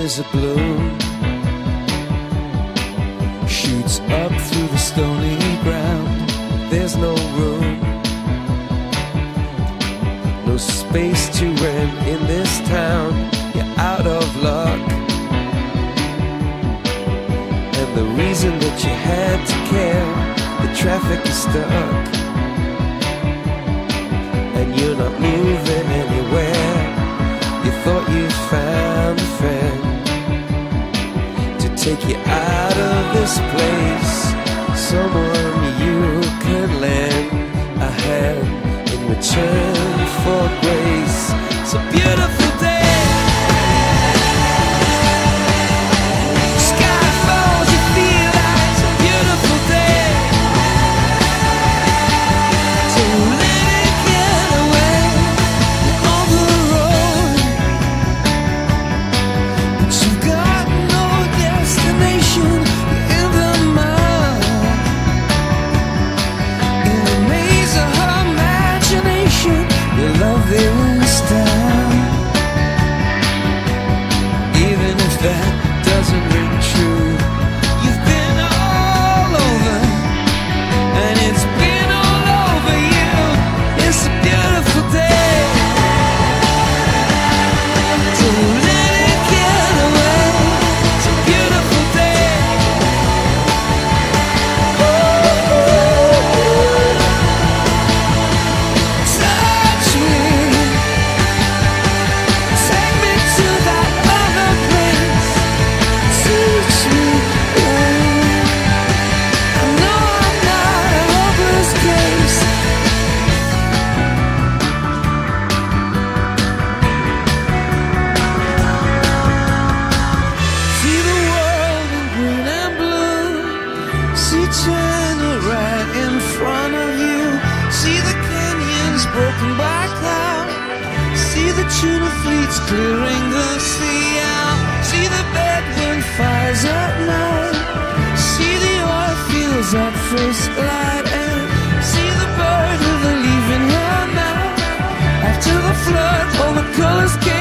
flowers are bloom, shoots up through the stony ground. There's no room, no space to rent in this town. You're out of luck, and the reason that you had to care, the traffic is stuck, and you're not moving anywhere. You thought you found a friend to take you out of this place, someone you could lend a hand in return for grace. It's a beautiful day. Sky falls, you feel like it's a beautiful day. So let it get away on the road, but you've got no destination. You're in the mud, in a maze of her imagination. Your love this town, even if that doesn't ring true. You've been all over, and it's been all over you. It's a beautiful day, so let it get away. It's a beautiful day. Touch me, take me to that other place. Teach me where. I know I'm not a hopeless case. See the world in green and blue. See China right in front of you. See the canyons broken by cloud. See the tuna fleets clearing the sea out. See the bedroom fires at night. See the oil fields at first light. And see the bird with a leaf in her mouth. After the flood, all the colors came